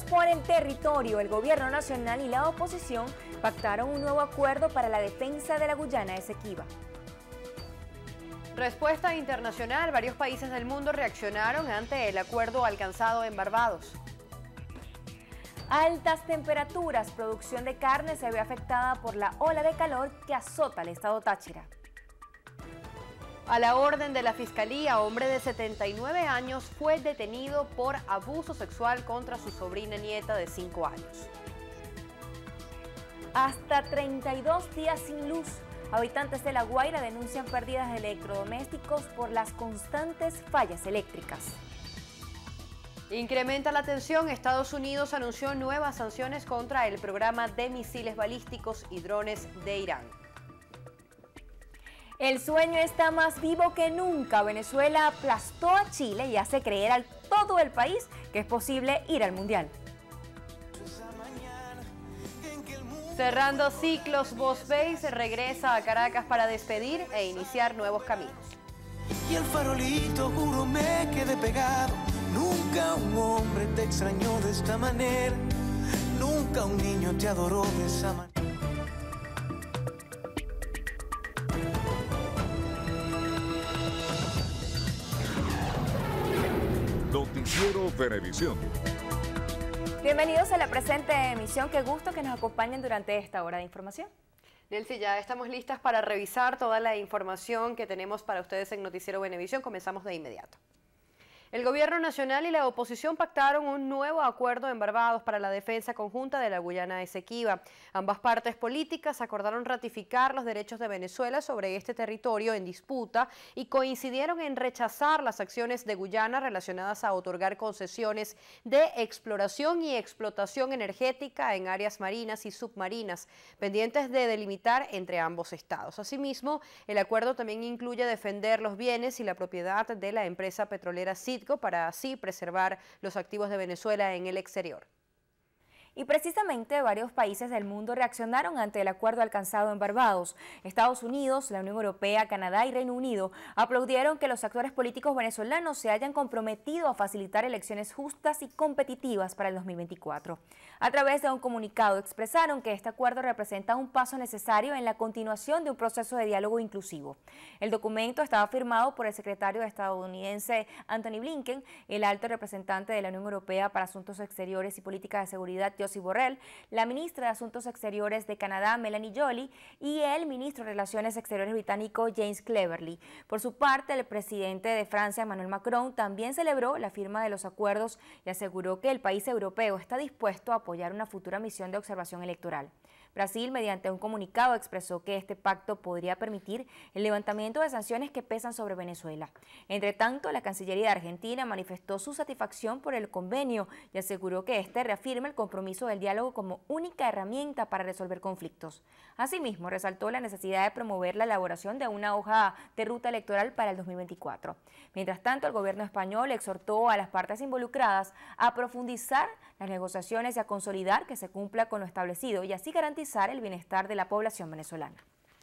por el territorio, el gobierno nacional y la oposición pactaron un nuevo acuerdo para la defensa de la Guyana Esequiba. Respuesta internacional, varios países del mundo reaccionaron ante el acuerdo alcanzado en Barbados. Altas temperaturas, producción de carne se ve afectada por la ola de calor que azota el estado Táchira. A la orden de la Fiscalía, hombre de 79 años fue detenido por abuso sexual contra su sobrina nieta de 5 años. Hasta 32 días sin luz. Habitantes de La Guaira denuncian pérdidas de electrodomésticos por las constantes fallas eléctricas. Incrementa la tensión. Estados Unidos anunció nuevas sanciones contra el programa de misiles balísticos y drones de Irán. El sueño está más vivo que nunca. Venezuela aplastó a Chile y hace creer a todo el país que es posible ir al Mundial. Cerrando ciclos, Boss Base regresa a Caracas para despedir e iniciar nuevos caminos. Y el farolito, juro, me quedé pegado. Nunca un hombre te extrañó de esta manera. Nunca un niño te adoró de esa manera. Noticiero Venevisión. Bienvenidos a la presente emisión. Qué gusto que nos acompañen durante esta hora de información. Nelcy, ya estamos listas para revisar toda la información que tenemos para ustedes en Noticiero Venevisión. Comenzamos de inmediato. El Gobierno Nacional y la oposición pactaron un nuevo acuerdo en Barbados para la defensa conjunta de la Guyana Esequiba. Ambas partes políticas acordaron ratificar los derechos de Venezuela sobre este territorio en disputa y coincidieron en rechazar las acciones de Guyana relacionadas a otorgar concesiones de exploración y explotación energética en áreas marinas y submarinas, pendientes de delimitar entre ambos estados. Asimismo, el acuerdo también incluye defender los bienes y la propiedad de la empresa petrolera Citgo para así preservar los activos de Venezuela en el exterior. Y precisamente varios países del mundo reaccionaron ante el acuerdo alcanzado en Barbados. Estados Unidos, la Unión Europea, Canadá y Reino Unido aplaudieron que los actores políticos venezolanos se hayan comprometido a facilitar elecciones justas y competitivas para el 2024. A través de un comunicado expresaron que este acuerdo representa un paso necesario en la continuación de un proceso de diálogo inclusivo. El documento estaba firmado por el secretario estadounidense Antony Blinken, el alto representante de la Unión Europea para Asuntos Exteriores y Política de Seguridad, Josep Borrell, la ministra de Asuntos Exteriores de Canadá, Melanie Joly, y el ministro de Relaciones Exteriores británico, James Cleverly. Por su parte, el presidente de Francia, Emmanuel Macron, también celebró la firma de los acuerdos y aseguró que el país europeo está dispuesto a apoyar una futura misión de observación electoral. Brasil, mediante un comunicado, expresó que este pacto podría permitir el levantamiento de sanciones que pesan sobre Venezuela. Entre tanto, la Cancillería de Argentina manifestó su satisfacción por el convenio y aseguró que este reafirma el compromiso del diálogo como única herramienta para resolver conflictos. Asimismo, resaltó la necesidad de promover la elaboración de una hoja de ruta electoral para el 2024. Mientras tanto, el gobierno español exhortó a las partes involucradas a profundizar las negociaciones y a consolidar que se cumpla con lo establecido y así garantizar el bienestar de la población venezolana.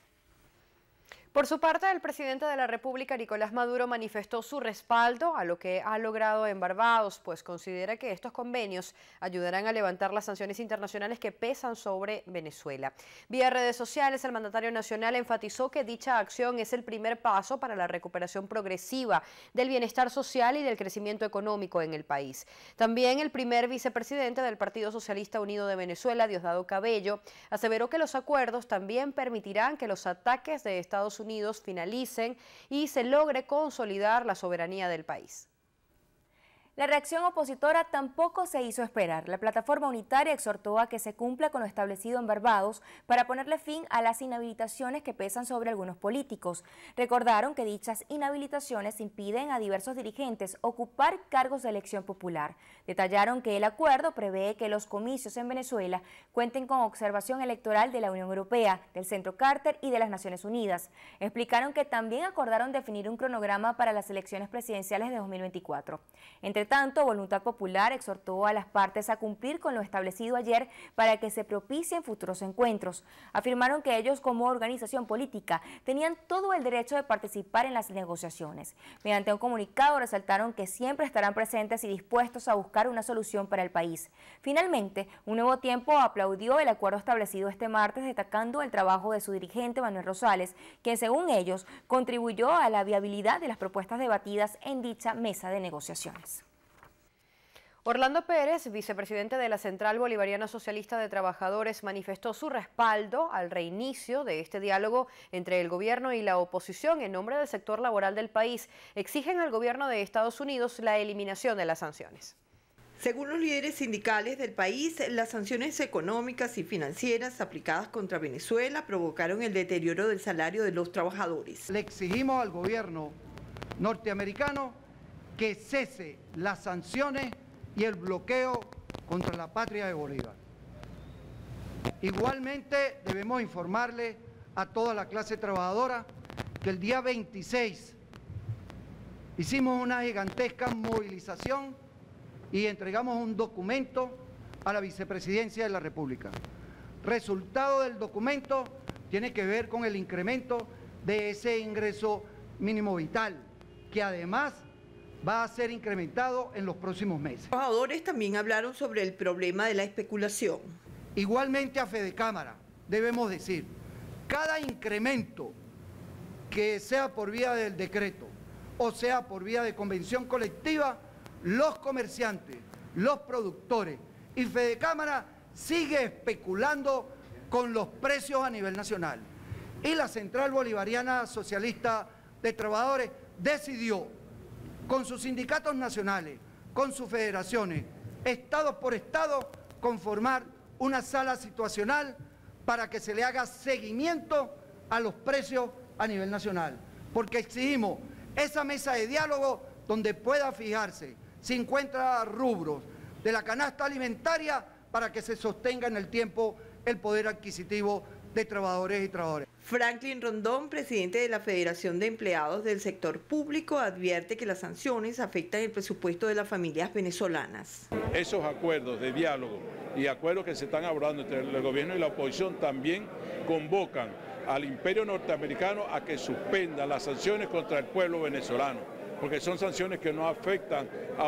Por su parte, el presidente de la República, Nicolás Maduro, manifestó su respaldo a lo que ha logrado en Barbados, pues considera que estos convenios ayudarán a levantar las sanciones internacionales que pesan sobre Venezuela. Vía redes sociales, el mandatario nacional enfatizó que dicha acción es el primer paso para la recuperación progresiva del bienestar social y del crecimiento económico en el país. También el primer vicepresidente del Partido Socialista Unido de Venezuela, Diosdado Cabello, aseveró que los acuerdos también permitirán que los ataques de Estados Unidos finalicen y se logre consolidar la soberanía del país. La reacción opositora tampoco se hizo esperar. La plataforma unitaria exhortó a que se cumpla con lo establecido en Barbados para ponerle fin a las inhabilitaciones que pesan sobre algunos políticos. Recordaron que dichas inhabilitaciones impiden a diversos dirigentes ocupar cargos de elección popular. Detallaron que el acuerdo prevé que los comicios en Venezuela cuenten con observación electoral de la Unión Europea, del Centro Carter y de las Naciones Unidas. Explicaron que también acordaron definir un cronograma para las elecciones presidenciales de 2024. Entre Entre tanto, Voluntad Popular exhortó a las partes a cumplir con lo establecido ayer para que se propicien futuros encuentros. Afirmaron que ellos, como organización política, tenían todo el derecho de participar en las negociaciones. Mediante un comunicado resaltaron que siempre estarán presentes y dispuestos a buscar una solución para el país. Finalmente, Un Nuevo Tiempo aplaudió el acuerdo establecido este martes, destacando el trabajo de su dirigente Manuel Rosales, que según ellos contribuyó a la viabilidad de las propuestas debatidas en dicha mesa de negociaciones. Orlando Pérez, vicepresidente de la Central Bolivariana Socialista de Trabajadores, manifestó su respaldo al reinicio de este diálogo entre el gobierno y la oposición en nombre del sector laboral del país. Exigen al gobierno de Estados Unidos la eliminación de las sanciones. Según los líderes sindicales del país, las sanciones económicas y financieras aplicadas contra Venezuela provocaron el deterioro del salario de los trabajadores. Le exigimos al gobierno norteamericano que cese las sanciones y el bloqueo contra la patria de Bolívar. Igualmente debemos informarle a toda la clase trabajadora que el día 26 hicimos una gigantesca movilización y entregamos un documento a la Vicepresidencia de la República. Resultado del documento tiene que ver con el incremento de ese ingreso mínimo vital, que además va a ser incrementado en los próximos meses. Los trabajadores también hablaron sobre el problema de la especulación. Igualmente a Fedecámara debemos decir, cada incremento que sea por vía del decreto o sea por vía de convención colectiva, los comerciantes, los productores y Fedecámara sigue especulando con los precios a nivel nacional. Y la Central Bolivariana Socialista de Trabajadores decidió, con sus sindicatos nacionales, con sus federaciones, estado por estado, conformar una sala situacional para que se le haga seguimiento a los precios a nivel nacional. Porque exigimos esa mesa de diálogo donde pueda fijarse 50 rubros de la canasta alimentaria para que se sostenga en el tiempo el poder adquisitivo de trabajadores y trabajadoras. Franklin Rondón, presidente de la Federación de Empleados del Sector Público, advierte que las sanciones afectan el presupuesto de las familias venezolanas. Esos acuerdos de diálogo y acuerdos que se están abordando entre el gobierno y la oposición también convocan al imperio norteamericano a que suspenda las sanciones contra el pueblo venezolano, porque son sanciones que no afectan a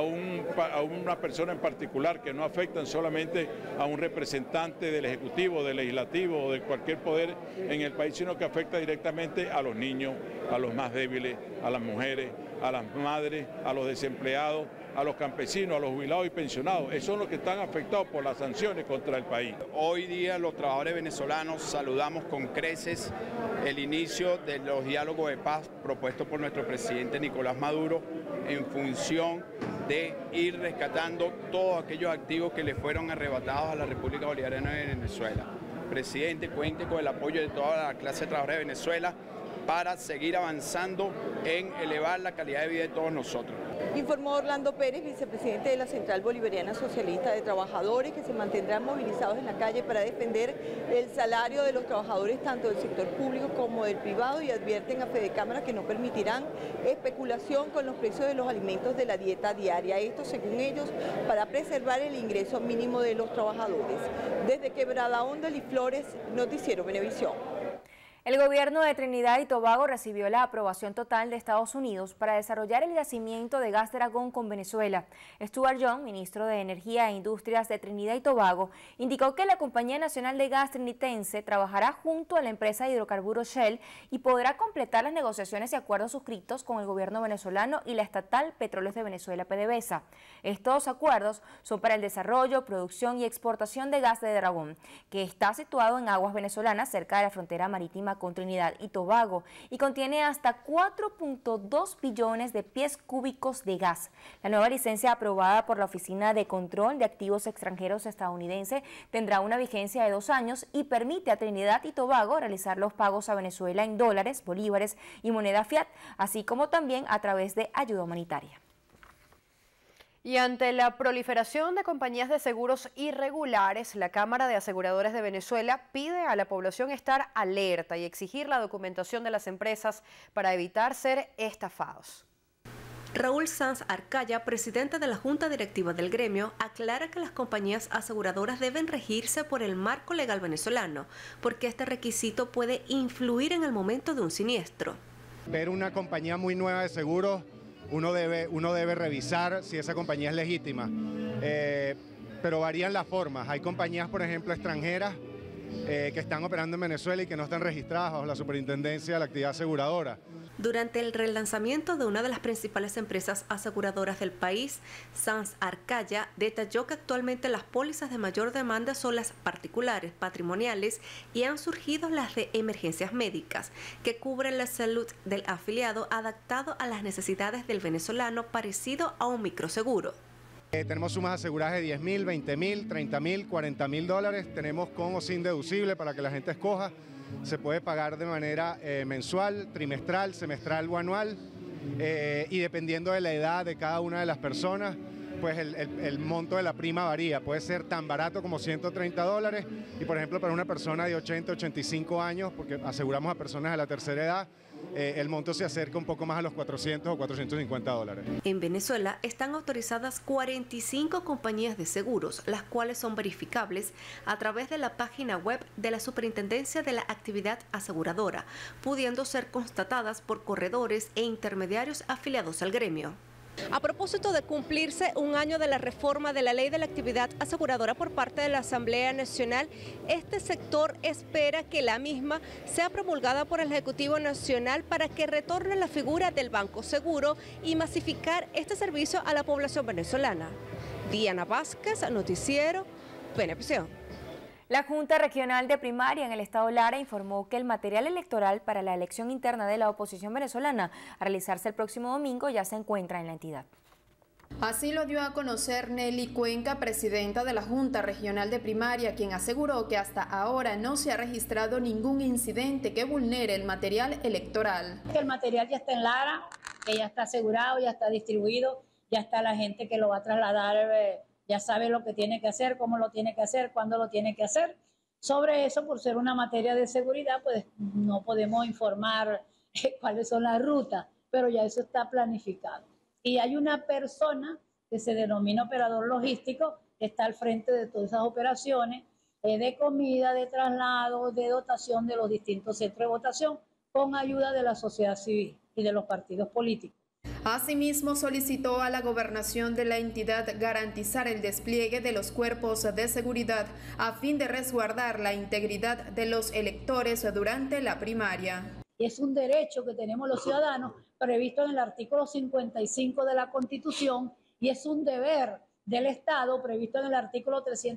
una persona en particular, que no afectan solamente a un representante del Ejecutivo, del Legislativo o de cualquier poder en el país, sino que afecta directamente a los niños, a los más débiles, a las mujeres, a las madres, a los desempleados, a los campesinos, a los jubilados y pensionados. Esos son los que están afectados por las sanciones contra el país. Hoy día los trabajadores venezolanos saludamos con creces el inicio de los diálogos de paz propuestos por nuestro presidente Nicolás Maduro en función de ir rescatando todos aquellos activos que le fueron arrebatados a la República Bolivariana de Venezuela. Presidente, cuente con el apoyo de toda la clase trabajadora de Venezuela para seguir avanzando en elevar la calidad de vida de todos nosotros. Informó Orlando Pérez, vicepresidente de la Central Bolivariana Socialista de Trabajadores, que se mantendrán movilizados en la calle para defender el salario de los trabajadores tanto del sector público como del privado, y advierten a Fedecámara que no permitirán especulación con los precios de los alimentos de la dieta diaria. Esto, según ellos, para preservar el ingreso mínimo de los trabajadores. Desde Quebrada Honda, Eli Flores, Noticiero Venevisión. El gobierno de Trinidad y Tobago recibió la aprobación total de Estados Unidos para desarrollar el yacimiento de gas de Aragón con Venezuela. Stuart Young, ministro de Energía e Industrias de Trinidad y Tobago, indicó que la Compañía Nacional de Gas Trinitense trabajará junto a la empresa de hidrocarburos Shell y podrá completar las negociaciones y acuerdos suscritos con el gobierno venezolano y la estatal Petróleos de Venezuela, PDVSA. Estos acuerdos son para el desarrollo, producción y exportación de gas de Aragón, que está situado en aguas venezolanas cerca de la frontera marítima con Trinidad y Tobago y contiene hasta 4.2 billones de pies cúbicos de gas. La nueva licencia aprobada por la Oficina de Control de Activos Extranjeros estadounidense tendrá una vigencia de 2 años y permite a Trinidad y Tobago realizar los pagos a Venezuela en dólares, bolívares y moneda fiat, así como también a través de ayuda humanitaria. Y ante la proliferación de compañías de seguros irregulares, la Cámara de Aseguradores de Venezuela pide a la población estar alerta y exigir la documentación de las empresas para evitar ser estafados. Raúl Sanz Arcaya, presidente de la Junta Directiva del gremio, aclara que las compañías aseguradoras deben regirse por el marco legal venezolano, porque este requisito puede influir en el momento de un siniestro. Ver una compañía muy nueva de seguros, uno debe revisar si esa compañía es legítima, pero varían las formas. Hay compañías, por ejemplo, extranjeras que están operando en Venezuela y que no están registradas bajo la superintendencia de la actividad aseguradora. Durante el relanzamiento de una de las principales empresas aseguradoras del país, Sanz Arcaya detalló que actualmente las pólizas de mayor demanda son las particulares, patrimoniales y han surgido las de emergencias médicas, que cubren la salud del afiliado adaptado a las necesidades del venezolano, parecido a un microseguro. Tenemos sumas aseguradas de $10.000, $20.000, $30.000, $40.000. Tenemos con o sin deducible para que la gente escoja. Se puede pagar de manera mensual, trimestral, semestral o anual. Y dependiendo de la edad de cada una de las personas, pues el monto de la prima varía. Puede ser tan barato como $130 y, por ejemplo, para una persona de 80, 85 años, porque aseguramos a personas de la tercera edad, el monto se acerca un poco más a los $400 o $450. En Venezuela están autorizadas 45 compañías de seguros, las cuales son verificables a través de la página web de la Superintendencia de la Actividad Aseguradora, pudiendo ser constatadas por corredores e intermediarios afiliados al gremio. A propósito de cumplirse un año de la reforma de la Ley de la Actividad Aseguradora por parte de la Asamblea Nacional, este sector espera que la misma sea promulgada por el Ejecutivo Nacional para que retorne la figura del Banco Seguro y masificar este servicio a la población venezolana. Diana Vázquez, Noticiero Venevisión. La Junta Regional de Primaria en el Estado Lara informó que el material electoral para la elección interna de la oposición venezolana a realizarse el próximo domingo ya se encuentra en la entidad. Así lo dio a conocer Nelly Cuenca, presidenta de la Junta Regional de Primaria, quien aseguró que hasta ahora no se ha registrado ningún incidente que vulnere el material electoral. El material ya está en Lara, que ya está asegurado, ya está distribuido, ya está la gente que lo va a trasladar, ya sabe lo que tiene que hacer, cómo lo tiene que hacer, cuándo lo tiene que hacer. Sobre eso, por ser una materia de seguridad, pues no podemos informar cuáles son las rutas, pero ya eso está planificado. Y hay una persona que se denomina operador logístico, que está al frente de todas esas operaciones de comida, de traslado, de dotación de los distintos centros de votación, con ayuda de la sociedad civil y de los partidos políticos. Asimismo, solicitó a la gobernación de la entidad garantizar el despliegue de los cuerpos de seguridad a fin de resguardar la integridad de los electores durante la primaria. Es un derecho que tenemos los ciudadanos previsto en el artículo 55 de la Constitución y es un deber del Estado previsto en el artículo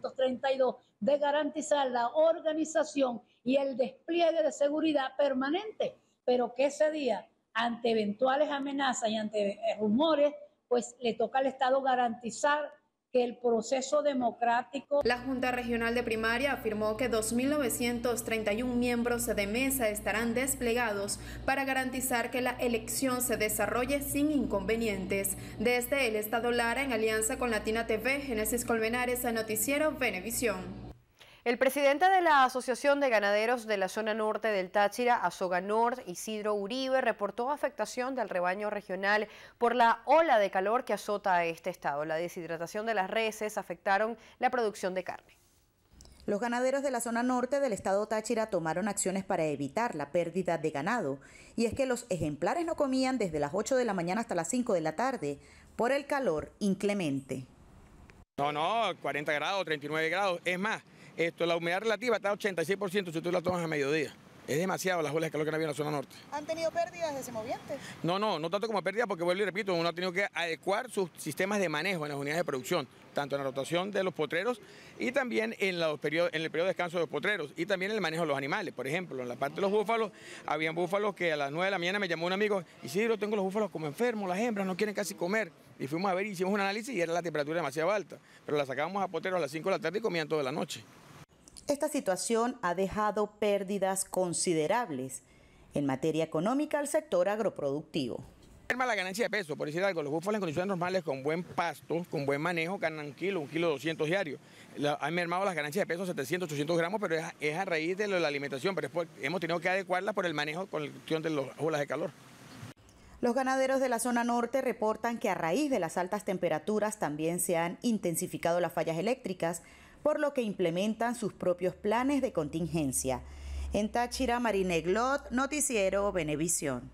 332 de garantizar la organización y el despliegue de seguridad permanente, pero que ese día, ante eventuales amenazas y ante rumores, pues le toca al Estado garantizar que el proceso democrático. La Junta Regional de Primaria afirmó que 2.931 miembros de mesa estarán desplegados para garantizar que la elección se desarrolle sin inconvenientes. Desde el Estado Lara, en alianza con Latina TV, Génesis Colmenares, a Noticiero Venevisión. El presidente de la Asociación de Ganaderos de la Zona Norte del Táchira, Azoganor, Isidro Uribe, reportó afectación del rebaño regional por la ola de calor que azota a este estado. La deshidratación de las reses afectaron la producción de carne. Los ganaderos de la zona norte del estado Táchira tomaron acciones para evitar la pérdida de ganado. Y es que los ejemplares no comían desde las 8 de la mañana hasta las 5 de la tarde por el calor inclemente. No, 40 grados, 39 grados. Es más, la humedad relativa está a 86% si tú la tomas a mediodía. Es demasiado las olas de calor que no había en la zona norte. ¿Han tenido pérdidas de semovientes? No tanto como pérdidas, porque vuelvo y repito, uno ha tenido que adecuar sus sistemas de manejo en las unidades de producción, tanto en la rotación de los potreros y también en el periodo de descanso de los potreros y también en el manejo de los animales. Por ejemplo, en la parte de los búfalos, habían búfalos que a las 9 de la mañana me llamó un amigo, Isidro, tengo los búfalos como enfermos, las hembras no quieren casi comer. Y fuimos a ver, hicimos un análisis y era la temperatura demasiado alta, pero la sacábamos a potreros a las 5 de la tarde y comían toda la noche. Esta situación ha dejado pérdidas considerables en materia económica al sector agroproductivo. La ganancia de peso, por decir algo, los búfalos en condiciones normales con buen pasto, con buen manejo, ganan un kilo 200 diarios. Han mermado las ganancias de peso 700, 800 gramos, pero es a raíz de la alimentación, pero hemos tenido que adecuarla por el manejo con la cuestión de las olas de calor. Los ganaderos de la zona norte reportan que a raíz de las altas temperaturas también se han intensificado las fallas eléctricas, por lo que implementan sus propios planes de contingencia. En Táchira, Marine Glot, Noticiero Venevisión.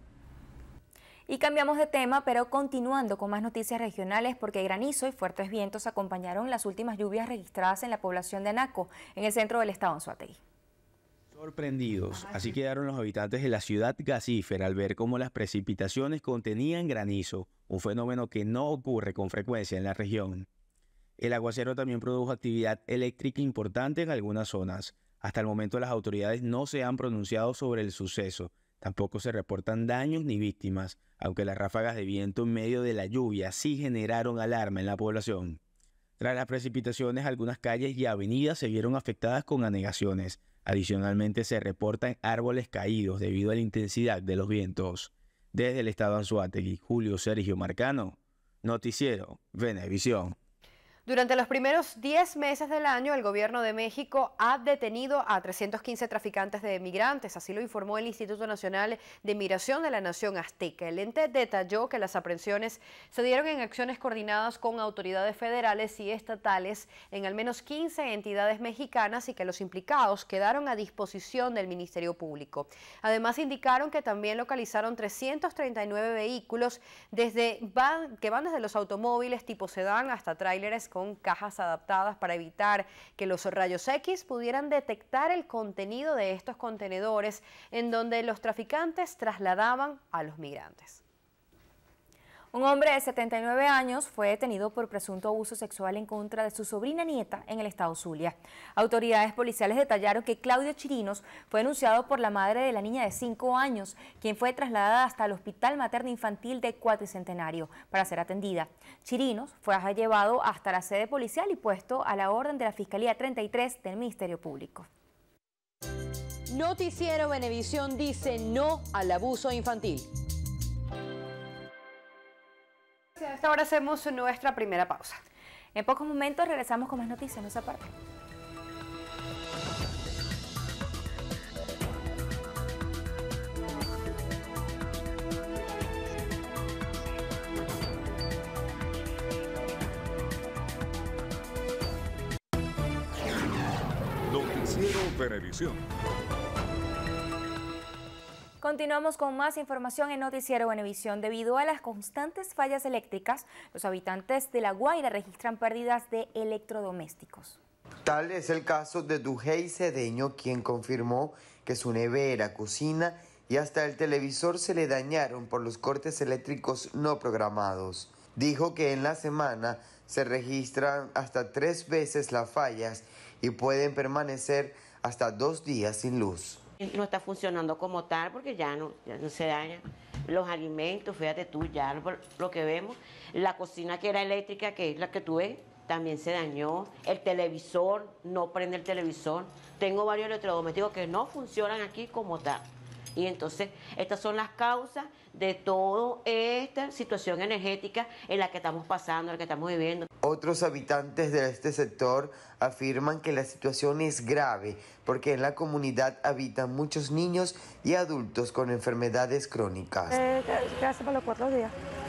Y cambiamos de tema, pero continuando con más noticias regionales, porque granizo y fuertes vientos acompañaron las últimas lluvias registradas en la población de Anaco, en el centro del estado Anzoátegui. Sorprendidos, así quedaron los habitantes de la ciudad gasífera al ver cómo las precipitaciones contenían granizo, un fenómeno que no ocurre con frecuencia en la región. El aguacero también produjo actividad eléctrica importante en algunas zonas. Hasta el momento las autoridades no se han pronunciado sobre el suceso. Tampoco se reportan daños ni víctimas, aunque las ráfagas de viento en medio de la lluvia sí generaron alarma en la población. Tras las precipitaciones, algunas calles y avenidas se vieron afectadas con anegaciones. Adicionalmente, se reportan árboles caídos debido a la intensidad de los vientos. Desde el estado Anzoátegui, Julio Sergio Marcano, Noticiero Venevisión. Durante los primeros 10 meses del año, el gobierno de México ha detenido a 315 traficantes de migrantes, así lo informó el Instituto Nacional de Migración de la Nación Azteca. El ente detalló que las aprehensiones se dieron en acciones coordinadas con autoridades federales y estatales en al menos 15 entidades mexicanas y que los implicados quedaron a disposición del Ministerio Público. Además, indicaron que también localizaron 339 vehículos que van desde los automóviles tipo sedán hasta tráileres con cajas adaptadas para evitar que los rayos X pudieran detectar el contenido de estos contenedores en donde los traficantes trasladaban a los migrantes. Un hombre de 79 años fue detenido por presunto abuso sexual en contra de su sobrina nieta en el estado Zulia. Autoridades policiales detallaron que Claudio Chirinos fue denunciado por la madre de la niña de 5 años, quien fue trasladada hasta el Hospital Materno Infantil de Cuatricentenario para ser atendida. Chirinos fue llevado hasta la sede policial y puesto a la orden de la Fiscalía 33 del Ministerio Público. Noticiero Venevisión dice no al abuso infantil. A esta hora hacemos nuestra primera pausa. En pocos momentos regresamos con más noticias, no se aparten. Noticiero Venevisión. Continuamos con más información en Noticiero Venevisión. Debido a las constantes fallas eléctricas, los habitantes de La Guaira registran pérdidas de electrodomésticos. Tal es el caso de Dujei Cedeño, quien confirmó que su nevera, cocina y hasta el televisor se le dañaron por los cortes eléctricos no programados. Dijo que en la semana se registran hasta 3 veces las fallas y pueden permanecer hasta 2 días sin luz. No está funcionando como tal porque ya no se daña. Los alimentos, fíjate tú, ya lo que vemos. La cocina que era eléctrica, que es la que tú ves, también se dañó. El televisor, no prende el televisor. Tengo varios electrodomésticos que no funcionan aquí como tal. Y entonces, estas son las causas de toda esta situación energética en la que estamos pasando, en la que estamos viviendo. Otros habitantes de este sector afirman que la situación es grave porque en la comunidad habitan muchos niños y adultos con enfermedades crónicas. Casi por los 4 días,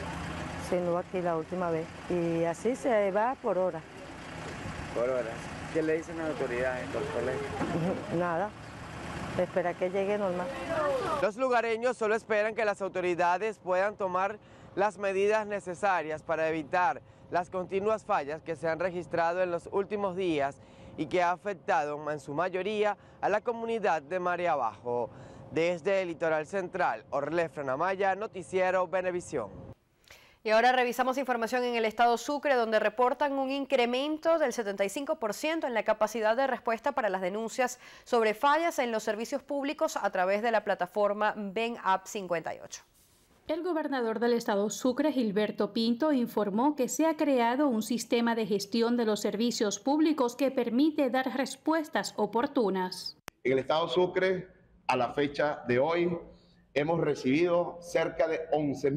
sin luz aquí la última vez, y así se va por hora. ¿Por hora? ¿Qué le dicen las autoridades por colegio? Nada. Espera que llegue normal. Los lugareños solo esperan que las autoridades puedan tomar las medidas necesarias para evitar las continuas fallas que se han registrado en los últimos días y que ha afectado en su mayoría a la comunidad de Marea Abajo. Desde el Litoral Central, Orlefran Amaya, Noticiero Venevisión. Y ahora revisamos información en el estado Sucre, donde reportan un incremento del 75% en la capacidad de respuesta para las denuncias sobre fallas en los servicios públicos a través de la plataforma VenApp 58. El gobernador del estado Sucre, Gilberto Pinto, informó que se ha creado un sistema de gestión de los servicios públicos que permite dar respuestas oportunas. En el estado Sucre, a la fecha de hoy, hemos recibido cerca de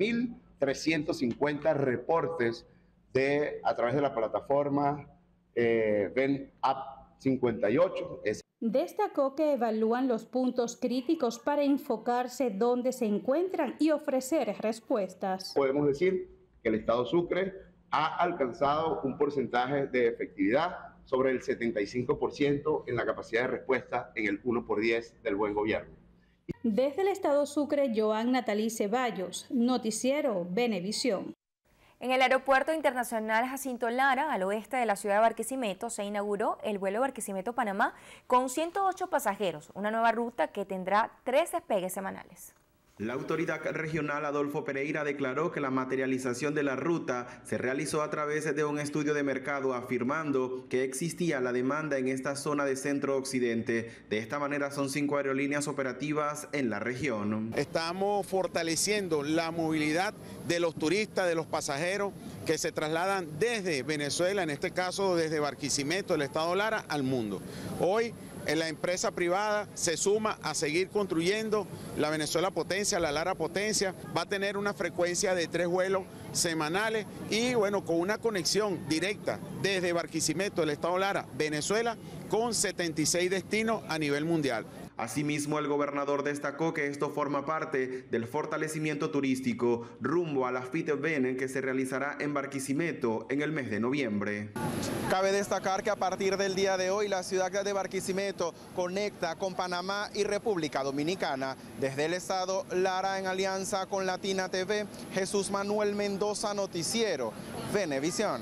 11.350 reportes a través de la plataforma VenApp 58. Destacó que evalúan los puntos críticos para enfocarse dónde se encuentran y ofrecer respuestas. Podemos decir que el Estado Sucre ha alcanzado un porcentaje de efectividad sobre el 75% en la capacidad de respuesta en el 1/10 del buen gobierno. Desde el Estado Sucre, Joan Natalí Ceballos, Noticiero Venevisión. En el Aeropuerto Internacional Jacinto Lara, al oeste de la ciudad de Barquisimeto, se inauguró el vuelo Barquisimeto-Panamá con 108 pasajeros, una nueva ruta que tendrá 3 despegues semanales. La autoridad regional Adolfo Pereira declaró que la materialización de la ruta se realizó a través de un estudio de mercado, afirmando que existía la demanda en esta zona de centro-occidente. De esta manera son 5 aerolíneas operativas en la región. Estamos fortaleciendo la movilidad de los turistas, de los pasajeros que se trasladan desde Venezuela, en este caso desde Barquisimeto, el estado Lara, al mundo. Hoy la empresa privada se suma a seguir construyendo la Venezuela Potencia, la Lara Potencia. Va a tener una frecuencia de 3 vuelos semanales y bueno, con una conexión directa desde Barquisimeto, el estado Lara, Venezuela, con 76 destinos a nivel mundial. Asimismo, el gobernador destacó que esto forma parte del fortalecimiento turístico rumbo a la FIT-VEN que se realizará en Barquisimeto en el mes de noviembre. Cabe destacar que a partir del día de hoy la ciudad de Barquisimeto conecta con Panamá y República Dominicana. Desde el estado Lara, en alianza con Latina TV, Jesús Manuel Mendoza, Noticiero Venevisión.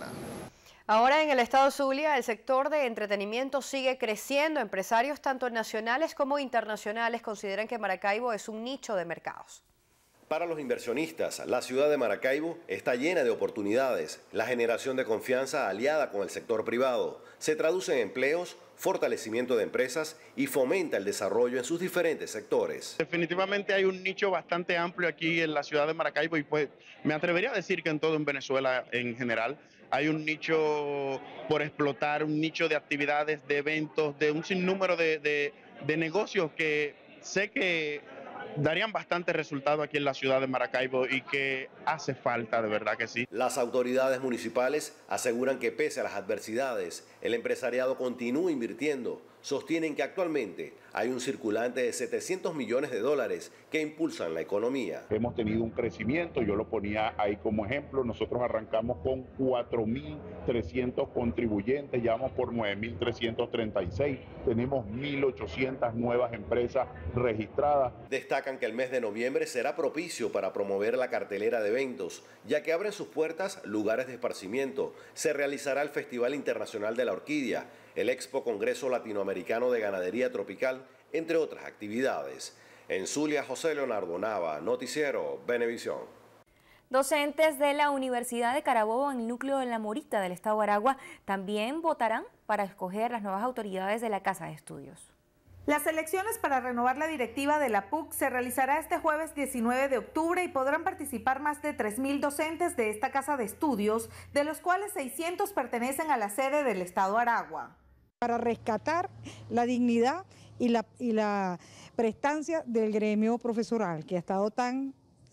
Ahora en el estado Zulia, el sector de entretenimiento sigue creciendo. Empresarios tanto nacionales como internacionales consideran que Maracaibo es un nicho de mercados. Para los inversionistas, la ciudad de Maracaibo está llena de oportunidades. La generación de confianza aliada con el sector privado se traduce en empleos, fortalecimiento de empresas y fomenta el desarrollo en sus diferentes sectores. Definitivamente hay un nicho bastante amplio aquí en la ciudad de Maracaibo y pues me atrevería a decir que en todo en Venezuela en general. Hay un nicho por explotar, un nicho de actividades, de eventos, de un sinnúmero de negocios que sé que darían bastante resultado aquí en la ciudad de Maracaibo y que hace falta, de verdad que sí. Las autoridades municipales aseguran que pese a las adversidades, el empresariado continúa invirtiendo. Sostienen que actualmente hay un circulante de 700 millones de dólares que impulsan la economía. Hemos tenido un crecimiento, yo lo ponía ahí como ejemplo, nosotros arrancamos con 4.300 contribuyentes, ya vamos por 9.336, tenemos 1.800 nuevas empresas registradas. Destacan que el mes de noviembre será propicio para promover la cartelera de eventos, ya que abren sus puertas lugares de esparcimiento. Se realizará el Festival Internacional de la Orquídea, el Expo Congreso Latinoamericano de Ganadería Tropical, entre otras actividades. En Zulia, José Leonardo Nava, Noticiero Venevisión. Docentes de la Universidad de Carabobo en el núcleo de La Morita del estado de Aragua también votarán para escoger las nuevas autoridades de la Casa de Estudios. Las elecciones para renovar la directiva de la PUC se realizará este jueves 19 de octubre y podrán participar más de 3.000 docentes de esta casa de estudios, de los cuales 600 pertenecen a la sede del estado de Aragua. Para rescatar la dignidad y la prestancia del gremio profesoral, que ha estado tan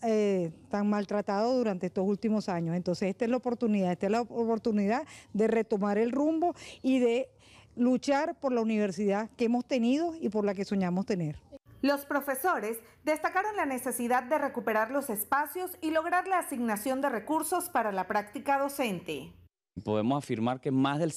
maltratado durante estos últimos años. Entonces esta es la oportunidad de retomar el rumbo y de luchar por la universidad que hemos tenido y por la que soñamos tener. Los profesores destacaron la necesidad de recuperar los espacios y lograr la asignación de recursos para la práctica docente. Podemos afirmar que más del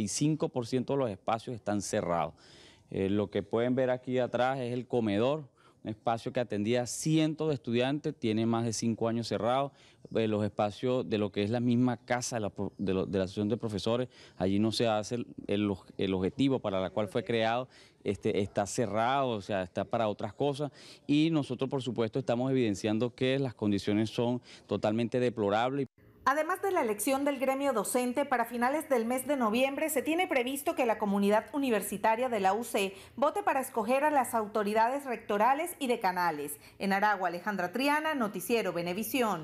75% de los espacios están cerrados. Lo que pueden ver aquí atrás es el comedor, un espacio que atendía a cientos de estudiantes, tiene más de 5 años cerrado. Los espacios de lo que es la misma casa de la Asociación de Profesores, allí no se hace el objetivo para la cual fue creado, está cerrado, o sea, está para otras cosas. Y nosotros, por supuesto, estamos evidenciando que las condiciones son totalmente deplorables. Además de la elección del gremio docente, para finales del mes de noviembre se tiene previsto que la comunidad universitaria de la UC vote para escoger a las autoridades rectorales y decanales. En Aragua, Alejandra Triana, Noticiero Venevisión.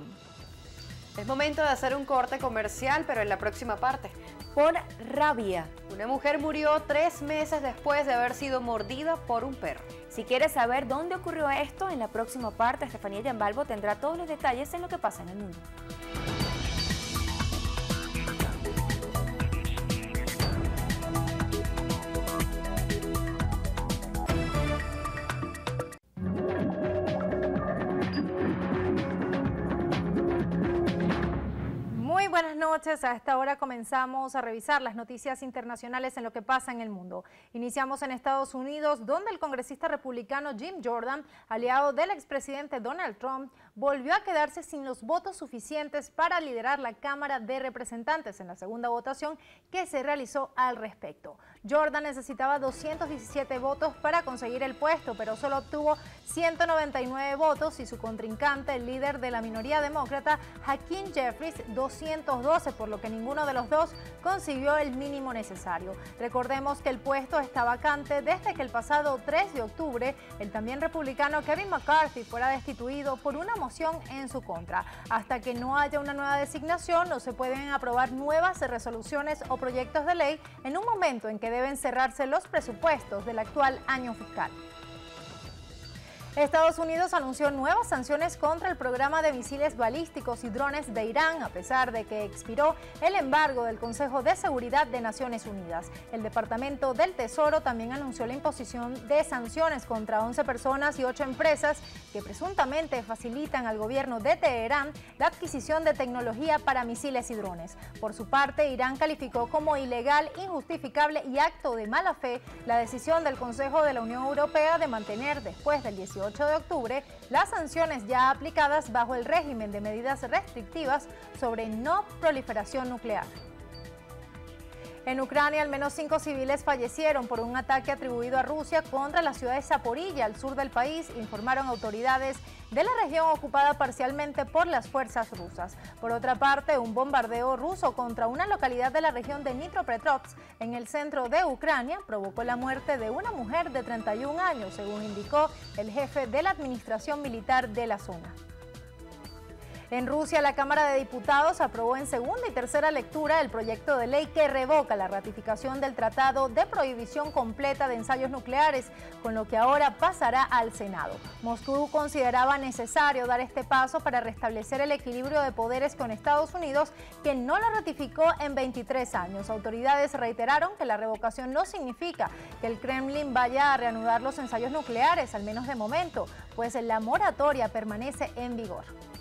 Es momento de hacer un corte comercial, pero en la próxima parte. Por rabia. Una mujer murió 3 meses después de haber sido mordida por un perro. Si quieres saber dónde ocurrió esto, en la próxima parte, Estefanía Yambalbo tendrá todos los detalles en lo que pasa en el mundo. buenas noches. A esta hora comenzamos a revisar las noticias internacionales en lo que pasa en el mundo. Iniciamos en Estados Unidos, donde el congresista republicano Jim Jordan, aliado del expresidente Donald Trump, volvió a quedarse sin los votos suficientes para liderar la Cámara de Representantes en la segunda votación que se realizó al respecto. Jordan necesitaba 217 votos para conseguir el puesto, pero solo obtuvo 199 votos y su contrincante, el líder de la minoría demócrata, Hakeem Jeffries, 212, por lo que ninguno de los dos consiguió el mínimo necesario. Recordemos que el puesto está vacante desde que el pasado 3 de octubre el también republicano Kevin McCarthy fuera destituido por una moción en su contra. Hasta que no haya una nueva designación, no se pueden aprobar nuevas resoluciones o proyectos de ley en un momento en que deben cerrarse los presupuestos del actual año fiscal. Estados Unidos anunció nuevas sanciones contra el programa de misiles balísticos y drones de Irán, a pesar de que expiró el embargo del Consejo de Seguridad de Naciones Unidas. El Departamento del Tesoro también anunció la imposición de sanciones contra 11 personas y 8 empresas que presuntamente facilitan al gobierno de Teherán la adquisición de tecnología para misiles y drones. Por su parte, Irán calificó como ilegal, injustificable y acto de mala fe la decisión del Consejo de la Unión Europea de mantener, después del 18 de octubre, las sanciones ya aplicadas bajo el régimen de medidas restrictivas sobre no proliferación nuclear. En Ucrania, al menos 5 civiles fallecieron por un ataque atribuido a Rusia contra la ciudad de Zaporilla, al sur del país, informaron autoridades de la región ocupada parcialmente por las fuerzas rusas. Por otra parte, un bombardeo ruso contra una localidad de la región de Dnipropetrovsk, en el centro de Ucrania, provocó la muerte de una mujer de 31 años, según indicó el jefe de la administración militar de la zona. En Rusia, la Cámara de Diputados aprobó en segunda y tercera lectura el proyecto de ley que revoca la ratificación del Tratado de Prohibición Completa de Ensayos Nucleares, con lo que ahora pasará al Senado. Moscú consideraba necesario dar este paso para restablecer el equilibrio de poderes con Estados Unidos, que no lo ratificó en 23 años. Autoridades reiteraron que la revocación no significa que el Kremlin vaya a reanudar los ensayos nucleares, al menos de momento, pues la moratoria permanece en vigor.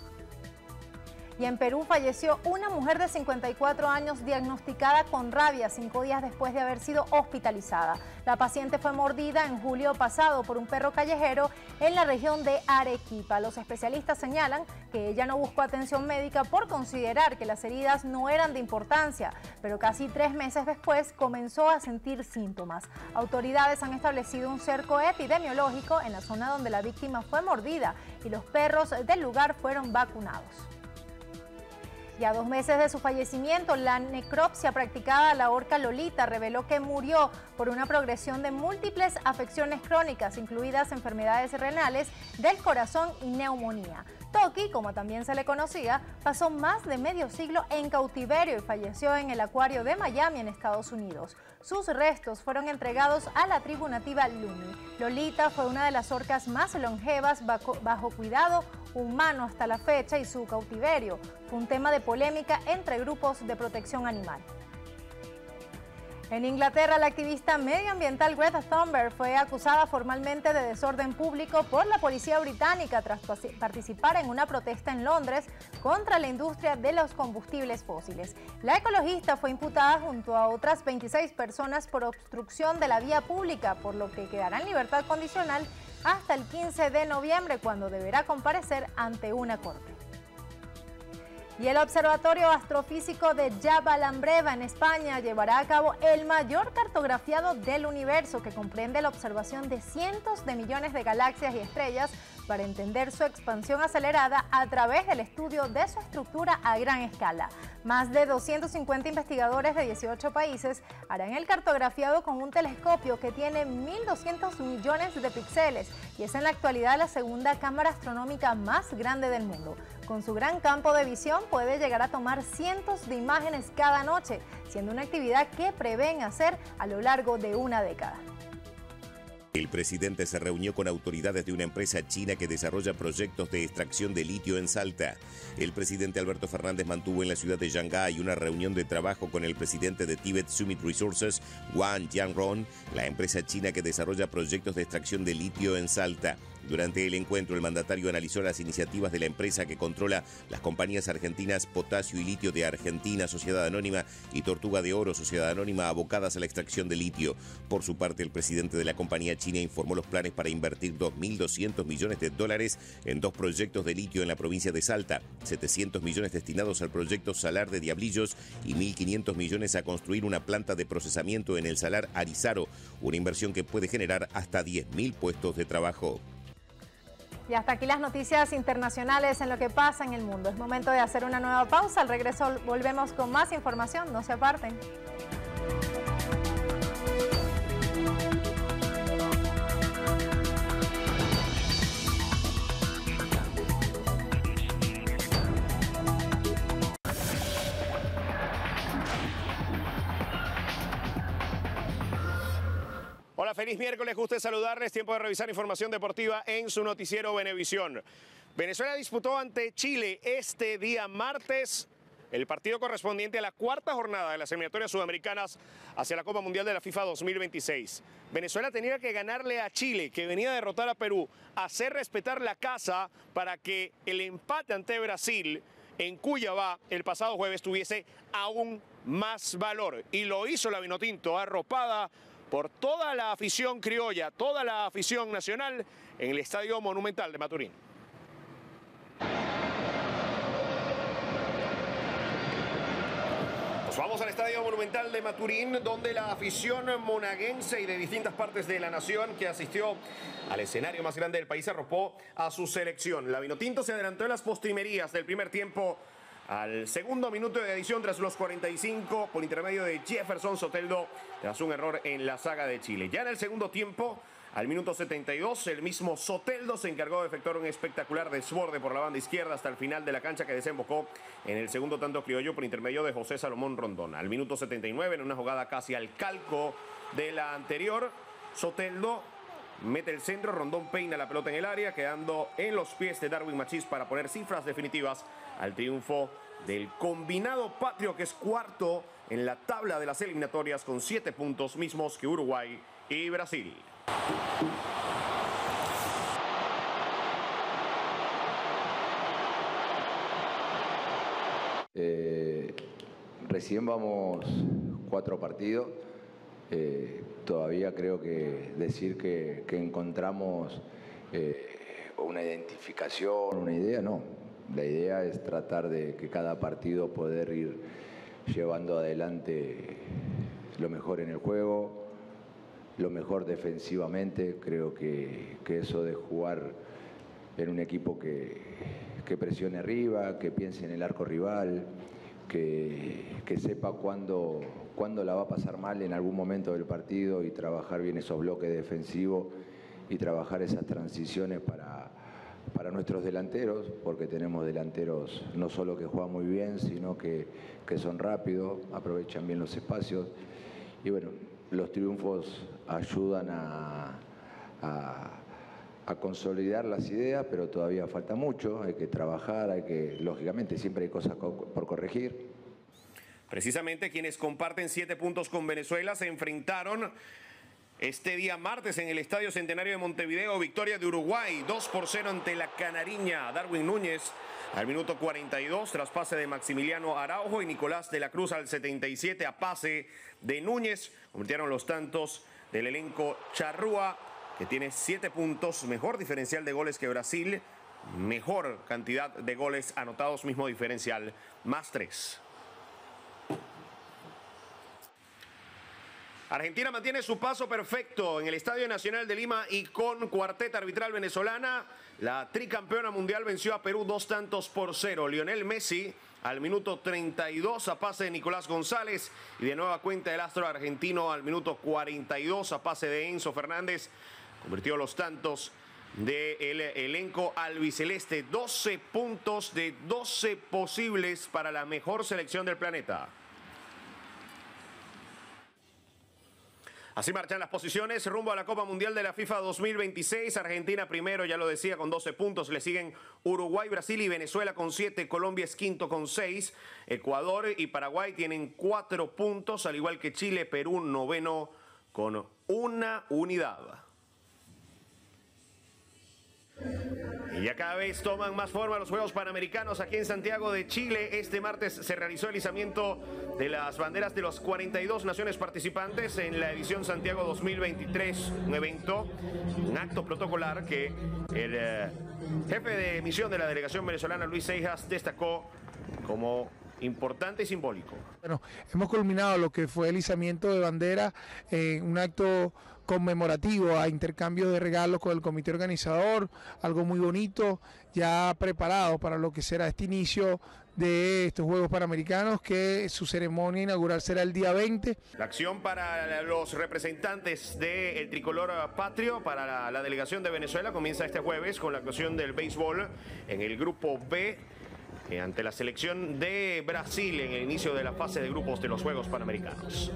Y en Perú falleció una mujer de 54 años diagnosticada con rabia 5 días después de haber sido hospitalizada. La paciente fue mordida en julio pasado por un perro callejero en la región de Arequipa. Los especialistas señalan que ella no buscó atención médica por considerar que las heridas no eran de importancia, pero casi 3 meses después comenzó a sentir síntomas. Autoridades han establecido un cerco epidemiológico en la zona donde la víctima fue mordida y los perros del lugar fueron vacunados. Y a 2 meses de su fallecimiento, la necropsia practicada a la orca Lolita reveló que murió por una progresión de múltiples afecciones crónicas, incluidas enfermedades renales, del corazón y neumonía. Toki, como también se le conocía, pasó más de medio siglo en cautiverio y falleció en el acuario de Miami, en Estados Unidos. Sus restos fueron entregados a la tribu nativa Lumi. Lolita fue una de las orcas más longevas bajo cuidado humano hasta la fecha, y su cautiverio fue un tema de polémica entre grupos de protección animal. En Inglaterra, la activista medioambiental Greta Thunberg fue acusada formalmente de desorden público por la policía británica tras participar en una protesta en Londres contra la industria de los combustibles fósiles. La ecologista fue imputada junto a otras 26 personas por obstrucción de la vía pública, por lo que quedará en libertad condicional hasta el 15 de noviembre, cuando deberá comparecer ante una corte. Y el Observatorio Astrofísico de Jabal Ambreba en España llevará a cabo el mayor cartografiado del universo, que comprende la observación de cientos de millones de galaxias y estrellas para entender su expansión acelerada a través del estudio de su estructura a gran escala. Más de 250 investigadores de 18 países harán el cartografiado con un telescopio que tiene 1.200 millones de píxeles y es en la actualidad la segunda cámara astronómica más grande del mundo. Con su gran campo de visión puede llegar a tomar cientos de imágenes cada noche, siendo una actividad que prevén hacer a lo largo de una década. El presidente se reunió con autoridades de una empresa china que desarrolla proyectos de extracción de litio en Salta. El presidente Alberto Fernández mantuvo en la ciudad de Shanghái una reunión de trabajo con el presidente de Tibet Summit Resources, Wang Jianron, la empresa china que desarrolla proyectos de extracción de litio en Salta. Durante el encuentro, el mandatario analizó las iniciativas de la empresa que controla las compañías argentinas Potasio y Litio de Argentina, Sociedad Anónima, y Tortuga de Oro, Sociedad Anónima, abocadas a la extracción de litio. Por su parte, el presidente de la compañía china informó los planes para invertir 2.200 millones de dólares en 2 proyectos de litio en la provincia de Salta, 700 millones destinados al proyecto Salar de Diablillos y 1.500 millones a construir una planta de procesamiento en el Salar Arizaro, una inversión que puede generar hasta 10.000 puestos de trabajo. Y hasta aquí las noticias internacionales en lo que pasa en el mundo. Es momento de hacer una nueva pausa. Al regreso volvemos con más información. No se aparten. Hola, feliz miércoles, gusto saludarles. Tiempo de revisar información deportiva en su noticiero Venevisión. Venezuela disputó ante Chile este día martes el partido correspondiente a la 4ª jornada de las eliminatorias sudamericanas hacia la Copa Mundial de la FIFA 2026. Venezuela tenía que ganarle a Chile, que venía a derrotar a Perú, hacer respetar la casa para que el empate ante Brasil en Cuyabá el pasado jueves tuviese aún más valor. Y lo hizo la Vinotinto, arropada por toda la afición criolla, toda la afición nacional en el Estadio Monumental de Maturín. Nos vamos al Estadio Monumental de Maturín, donde la afición monaguense y de distintas partes de la nación que asistió al escenario más grande del país arropó a su selección. La Vinotinto se adelantó en las postrimerías del primer tiempo al segundo minuto de adición tras los 45 por intermedio de Jefferson Soteldo tras un error en la saga de Chile. Ya en el segundo tiempo, al minuto 72, el mismo Soteldo se encargó de efectuar un espectacular desborde por la banda izquierda hasta el final de la cancha que desembocó en el segundo tanto criollo por intermedio de José Salomón Rondón. Al minuto 79, en una jugada casi al calco de la anterior, Soteldo mete el centro, Rondón peina la pelota en el área, quedando en los pies de Darwin Machís para poner cifras definitivas al triunfo del combinado patrio, que es cuarto en la tabla de las eliminatorias con 7 puntos mismos que Uruguay y Brasil. Recién vamos 4 partidos. Todavía creo que decir que encontramos una identificación, una idea, no. La idea es tratar de que cada partido poder ir llevando adelante lo mejor en el juego, lo mejor defensivamente. Creo que eso de jugar en un equipo que presione arriba, que piense en el arco rival, que sepa cuándo la va a pasar mal en algún momento del partido y trabajar bien esos bloques defensivos y trabajar esas transiciones para nuestros delanteros, porque tenemos delanteros no solo que juegan muy bien, sino que son rápidos, aprovechan bien los espacios. Y bueno, los triunfos ayudan a consolidar las ideas, pero todavía falta mucho, hay que trabajar, lógicamente siempre hay cosas por corregir. Precisamente quienes comparten 7 puntos con Venezuela se enfrentaron este día martes en el Estadio Centenario de Montevideo. Victoria de Uruguay 2-0 ante la Canariña. Darwin Núñez al minuto 42 tras pase de Maximiliano Araujo y Nicolás de la Cruz al 77 a pase de Núñez. Convirtieron los tantos del elenco charrúa, que tiene 7 puntos, mejor diferencial de goles que Brasil, mejor cantidad de goles anotados, mismo diferencial, +3. Argentina mantiene su paso perfecto en el Estadio Nacional de Lima y con cuarteta arbitral venezolana. La tricampeona mundial venció a Perú 2-0. Lionel Messi al minuto 32 a pase de Nicolás González y de nueva cuenta el astro argentino al minuto 42 a pase de Enzo Fernández. Convirtió los tantos del elenco albiceleste. 12 puntos de 12 posibles para la mejor selección del planeta. Así marchan las posiciones rumbo a la Copa Mundial de la FIFA 2026. Argentina primero, ya lo decía, con 12 puntos. Le siguen Uruguay, Brasil y Venezuela con 7. Colombia es quinto con 6. Ecuador y Paraguay tienen 4 puntos, al igual que Chile, Perú noveno con 1 unidad. Y ya cada vez toman más forma los Juegos Panamericanos aquí en Santiago de Chile. Este martes se realizó el izamiento de las banderas de las 42 naciones participantes en la edición Santiago 2023. Un evento, un acto protocolar que el jefe de misión de la delegación venezolana, Luis Seijas, destacó como importante y simbólico. Bueno, hemos culminado lo que fue el izamiento de bandera en un acto conmemorativo a intercambio de regalos con el comité organizador, algo muy bonito, ya preparado para lo que será este inicio de estos Juegos Panamericanos, que su ceremonia inaugural será el día 20. La acción para los representantes del tricolor patrio, para la delegación de Venezuela, comienza este jueves con la actuación del béisbol en el grupo B, ante la selección de Brasil en el inicio de la fase de grupos de los Juegos Panamericanos.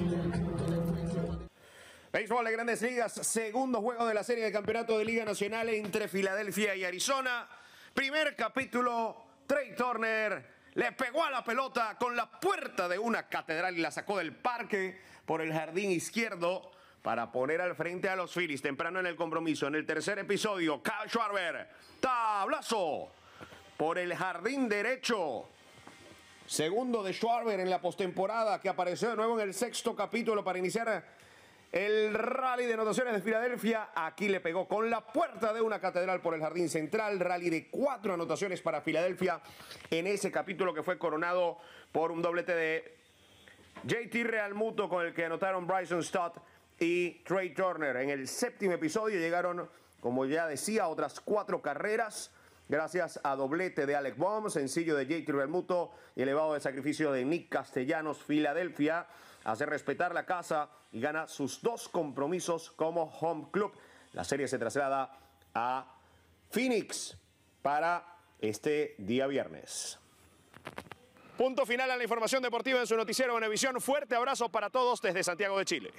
Béisbol de Grandes Ligas, segundo juego de la serie de campeonato de Liga Nacional entre Filadelfia y Arizona. Primer capítulo, Trey Turner le pegó a la pelota con la puerta de una catedral y la sacó del parque por el jardín izquierdo para poner al frente a los Phillies temprano en el compromiso. En el tercer episodio, Kyle Schwarber, tablazo por el jardín derecho. Segundo de Schwarber en la postemporada, que apareció de nuevo en el sexto capítulo para iniciar el rally de anotaciones de Filadelfia. Aquí le pegó con la puerta de una catedral por el jardín central. Rally de 4 anotaciones para Filadelfia en ese capítulo, que fue coronado por un doblete de JT Realmuto, con el que anotaron Bryson Stott y Trey Turner. En el séptimo episodio llegaron, como ya decía, otras 4 carreras gracias a doblete de Alec Bohm, sencillo de JT Realmuto y elevado de sacrificio de Nick Castellanos. Filadelfia hace respetar la casa y gana sus 2 compromisos como home club. La serie se traslada a Phoenix para este día viernes. Punto final a la información deportiva en su noticiero Venevisión. Fuerte abrazo para todos desde Santiago de Chile.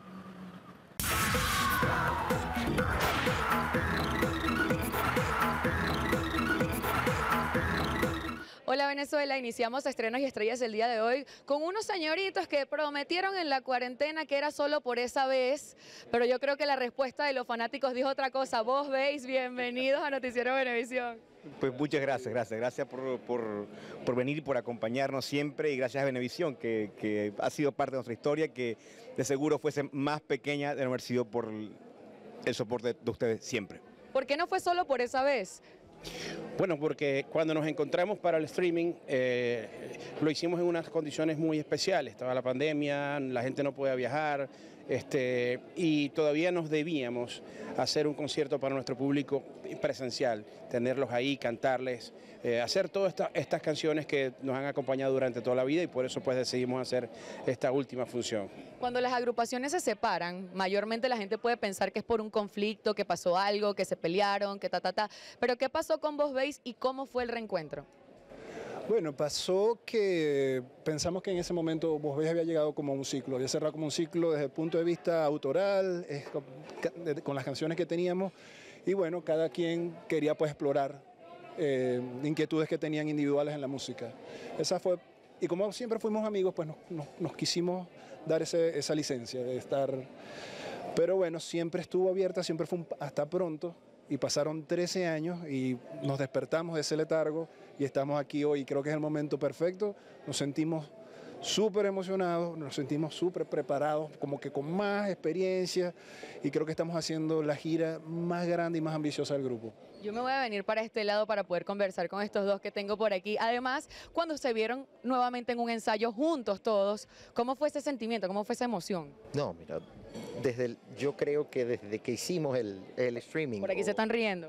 Hola Venezuela, iniciamos Estrenos y Estrellas el día de hoy con unos señoritos que prometieron en la cuarentena que era solo por esa vez, pero yo creo que la respuesta de los fanáticos dijo otra cosa. Vos veis, bienvenidos a Noticiero Venevisión. Pues muchas gracias por venir y por acompañarnos siempre, y gracias a Venevisión, que ha sido parte de nuestra historia, que de seguro fuese más pequeña de no haber sido por el soporte de ustedes siempre. ¿Por qué no fue solo por esa vez? Bueno, porque cuando nos encontramos para el streaming lo hicimos en unas condiciones muy especiales. Estaba la pandemia, la gente no podía viajar, y todavía nos debíamos hacer un concierto para nuestro público presencial, tenerlos ahí, cantarles, hacer todas estas canciones que nos han acompañado durante toda la vida, y por eso pues decidimos hacer esta última función. Cuando las agrupaciones se separan, mayormente la gente puede pensar que es por un conflicto, que pasó algo, que se pelearon, que pero ¿qué pasó con Vos Veis y cómo fue el reencuentro? Bueno, pasó que pensamos que en ese momento Vos Veis había llegado como un ciclo, había cerrado como un ciclo desde el punto de vista autoral, con las canciones que teníamos, y bueno, cada quien quería pues explorar inquietudes que tenían individuales en la música. Esa fue, y como siempre fuimos amigos, pues nos quisimos dar esa licencia de estar, pero bueno, siempre estuvo abierta, siempre fue hasta pronto. Y pasaron 13 años y nos despertamos de ese letargo y estamos aquí hoy. Creo que es el momento perfecto. Nos sentimos súper emocionados, nos sentimos súper preparados, como que con más experiencia, y creo que estamos haciendo la gira más grande y más ambiciosa del grupo. Yo me voy a venir para este lado para poder conversar con estos dos que tengo por aquí. Además, cuando se vieron nuevamente en un ensayo juntos todos, ¿cómo fue ese sentimiento? ¿Cómo fue esa emoción? No, mira, yo creo que desde que hicimos el streaming... Por aquí se están riendo.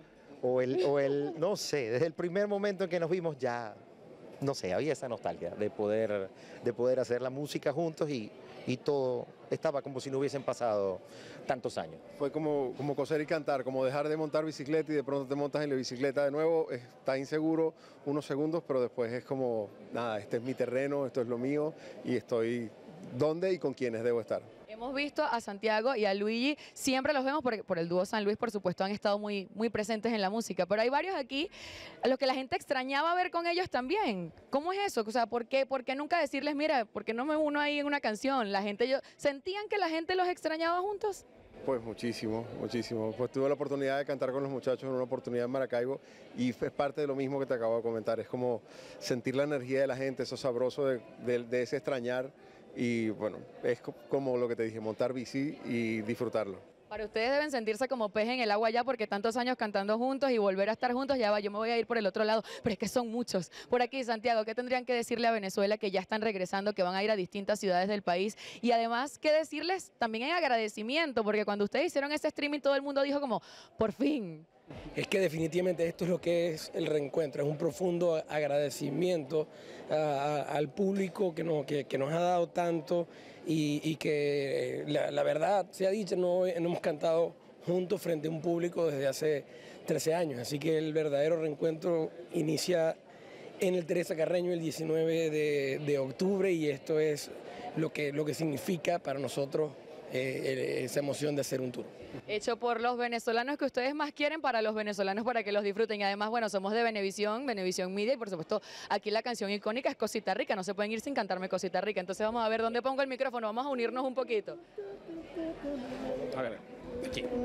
No sé, desde el primer momento en que nos vimos ya, no sé, había esa nostalgia de poder hacer la música juntos, y todo estaba como si no hubiesen pasado tantos años. Fue como coser y cantar, como dejar de montar bicicleta y de pronto te montas en la bicicleta de nuevo. Está inseguro unos segundos, pero después es como, nada, este es mi terreno, esto es lo mío, y estoy dónde y con quiénes debo estar. Hemos visto a Santiago y a Luigi, siempre los vemos por el dúo San Luis, por supuesto, han estado muy, muy presentes en la música, pero hay varios aquí a los que la gente extrañaba ver con ellos también. ¿Cómo es eso? O sea, ¿por qué nunca decirles, mira, por qué no me uno ahí en una canción? ¿Sentían que la gente los extrañaba juntos? Pues muchísimo, muchísimo. Pues tuve la oportunidad de cantar con los muchachos en una oportunidad en Maracaibo y es parte de lo mismo que te acabo de comentar. Es como sentir la energía de la gente, eso sabroso de ese extrañar y bueno, es como lo que te dije, montar bici y disfrutarlo. Para ustedes deben sentirse como pez en el agua ya porque tantos años cantando juntos y volver a estar juntos, ya va, yo me voy a ir por el otro lado, pero es que son muchos. Por aquí, Santiago, ¿qué tendrían que decirle a Venezuela que ya están regresando, que van a ir a distintas ciudades del país? Y además, ¿qué decirles también en agradecimiento? Porque cuando ustedes hicieron ese streaming todo el mundo dijo como, por fin. Es que definitivamente esto es lo que es el reencuentro, es un profundo agradecimiento al público que nos ha dado tanto y que la verdad sea dicha, no hemos cantado juntos frente a un público desde hace 13 años, así que el verdadero reencuentro inicia en el Teresa Carreño el 19 de octubre y esto es lo que significa para nosotros esa emoción de hacer un tour. Hecho por los venezolanos que ustedes más quieren, para los venezolanos para que los disfruten. Y además, bueno, somos de Venevisión Media y por supuesto aquí la canción icónica es Cosita Rica, no se pueden ir sin cantarme Cosita Rica. Entonces vamos a ver dónde pongo el micrófono, vamos a unirnos un poquito. A ver, aquí. 1,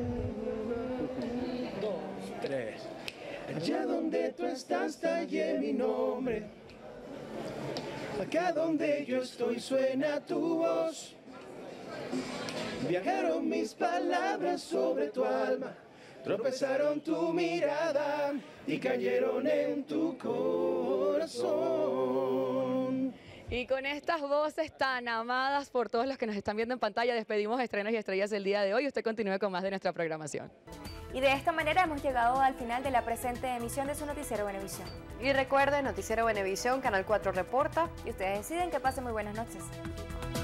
2, 3. Allá donde tú estás, talle mi nombre. Acá donde yo estoy suena tu voz. Viajaron mis palabras sobre tu alma, tropezaron tu mirada y cayeron en tu corazón. Y con estas voces tan amadas por todos los que nos están viendo en pantalla, despedimos Estrenos y Estrellas el día de hoy. Usted continúe con más de nuestra programación. Y de esta manera hemos llegado al final de la presente emisión de su Noticiero Venevisión. Y recuerde, Noticiero Venevisión, Canal 4 reporta. Y ustedes deciden. Que pasen muy buenas noches.